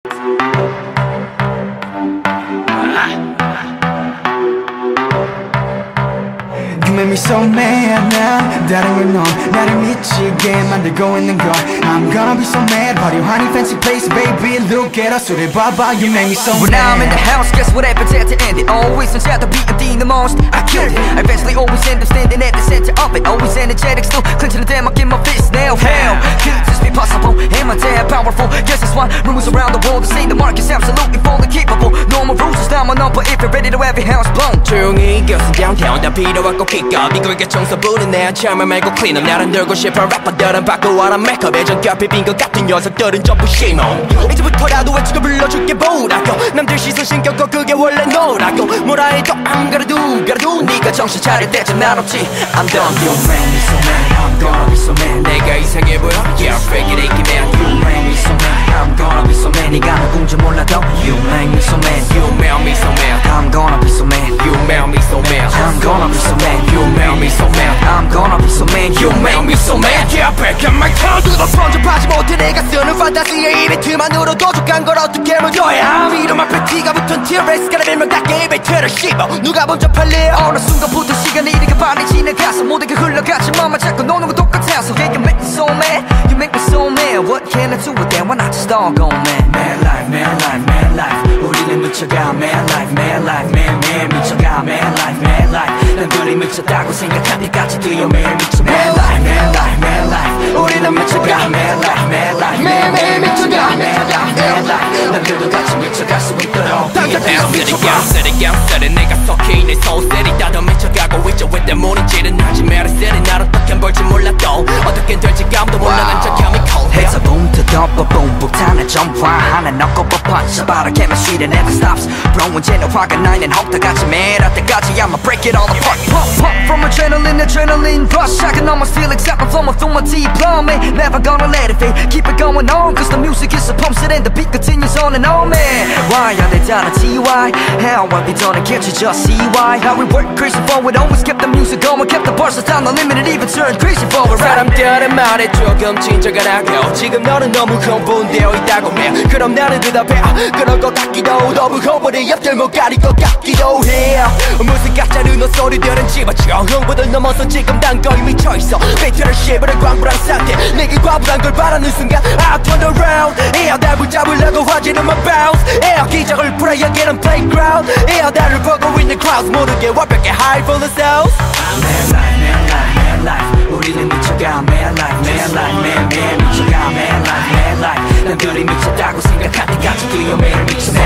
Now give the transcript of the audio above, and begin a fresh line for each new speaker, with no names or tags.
You make me so mad now. 다른 걸 넌 나를 미치게 만들고 있는 걸. I'm gonna be so mad. 화려한 이 fancy place, baby. Look at us, 우리 봐봐. You make me so mad.
When I'm in the house, guess what happens at the end? It always turns out to be the most. I killed it. I eventually always end up standing at the center of it. Always energetic, still clenching the damn, I get my fist now. Hell, could this be possible? Am I damn powerful? Guess that's why rumors around the world say the market's absolutely fully capable. Normal rules is now my number if you're ready to have your house blown.
조용히 이겼어 downtown 다 필요하고 kick-up 이걸게 청소 부리네 charm 말고 clean up 나를 늘고 싶어 래퍼들은 바꿔와라 메이크업 예전 곁에 빈 것 같은 녀석들은 전부 shame on. 이제부터라도 외치고 불러줄게 뭐라고 남들 시선 신경 꺼 그게 원래 너라고 뭐라 해도 I'm gonna do 네가 정신 차릴 때쯤 난 없지 I'm done.
You make me so mad. I'm gonna be so mad.
내가 이상해 보여? Yeah, fake it, make it
You make me so mad. I'm gonna be so mad. 네가 누군지 몰라도 You make me so mad.
You make me so mad.
I'm gonna be so mad.
You make me so mad.
I'm gonna be so mad.
You make me so mad.
I'm gonna be so mad.
You make me so mad. Yeah, back in my car. 누가 번접하지 못해 내가 쓰는 판타지의 이벤트만으로도 족한 걸 어떻게 먼저야 이름 앞에 티가 붙은 T-Rex가 밀명답게 이벤트를 씹어 누가 먼저 팔려
어느 순간부터 시간이 이렇게 빨리 지나가서 모든 게 흘러가지 맘만 자꾸 노는 건 똑같아서 Yeah, you make me so mad. You make me so mad. What can I do with that when I just all go mad?
Mad life, mad life, mad life. 우리는 미쳐가 mad life, mad life, mad 미쳐가 mad life, mad life. 남들이 미쳤다고 생각할 때까지 뛰어 매일 미쳐 mad life, mad life, mad life. 우리는 미쳐가 mad life, mad life, 매일 미쳐가 mad life, mad life. 남들도 같이 미쳐갈 수 있도록
당장 뛰어 미쳐봐 쓰리 내가 속해 있는 소설이 다더 미쳐가고 있죠 왜 때문인지는 알지 메르세리 날 어떻게 볼지 몰라도 어떻게 될지 감도 몰라 난 저 chemical
It's a boom to double boom 북탄에 점화하는 넣고 punch 바로 chemistry that never stops blowing 쟤는 화가 나는 혹다같이 매일 때까지 I'ma break it all apart pump from adrenaline rush I can almost feel excitement flowing through my teeth plumbing never gonna let it fade keep it going on cause the music is a pump set and the beat continues on and on man why are they down to TY how have they done it can't you just see why how we work crazy forward always kept the music going kept the bars down the limit and even turned crazy forward
사람들은 말해 조금 진정을 하고 지금 너는 너무 흥분되어 있다고 해 그럼 나는 대답해 그럴 것 같기도 너무 흥분해 옆들 못 가릴 것 같기도 해 무슨 가짜는 소리들은 집어치워 흥분을 넘어서 지금 난 거의 미쳐있어 배틀을 씹으려 광불한 상태 내게 과분한 걸 바라는 순간 I turn around 날 붙잡으려고 화지는 my bounce 기적을 풀어야기는 playground 나를 보고 있는 crowds 모르게 완벽해 high full of cells
Mad life, mad life, mad life. 우리는 미쳐가 mad life, mad life, mad 미쳐가 mad life, mad life. 남들이 미쳤다고 생각할 때까지 뛰어 매일 미쳐